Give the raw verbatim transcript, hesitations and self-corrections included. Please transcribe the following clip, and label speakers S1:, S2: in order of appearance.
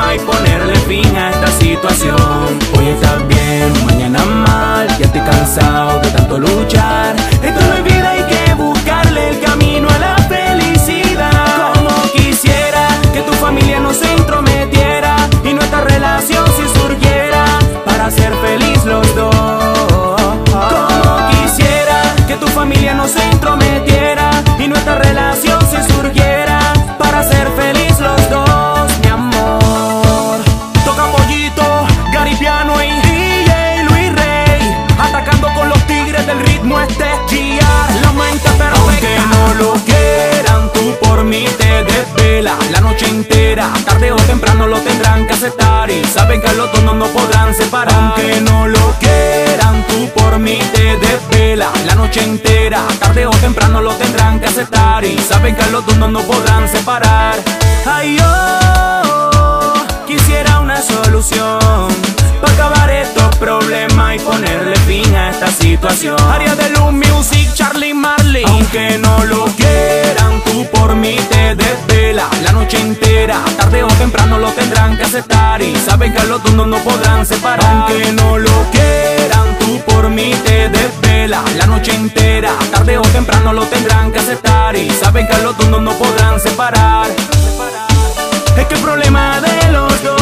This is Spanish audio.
S1: problema y ponerle fin a esta situación. Hoy estás bien, mañana mal, ya estoy cansado de tanto luchar. Esto no es vida, hay que buscarle el camino a la felicidad. Como quisiera que tu familia no se intrometiera y nuestra relación si surgiera para ser feliz los dos. Como quisiera que tu familia no se intrometiera y nuestra relación si surgiera para ser feliz los dos, mi amor. Toca Pollito, Gary Piano y D J Luis Rey, atacando con los tigres del ritmo, este es G R, la mente perfecta. Aunque no lo quieran, tú por mí te desvela la noche entera. Tarde o temprano lo tendrán que aceptar y saben que los dos no nos podrán separar. Aunque no lo quieran, tú por mí te desvela la noche entera. Tarde o temprano lo tendrán que aceptar y saben que los dos no nos podrán separar. Ay, yo quisiera una solución para acabar estos problemas y ponerle fin a esta situación. Área de Luz Music, Charlie Marley. Aunque no lo quieran, tú por mí te desvela la noche entera. Tarde o temprano lo tendrán que aceptar y saben que los dos no nos podrán separar. Aunque no lo quieran, tú por mí te desvela la noche entera. Tarde o temprano lo tendrán que aceptar y saben que los dos no nos podrán separar. Es que el problema de los dos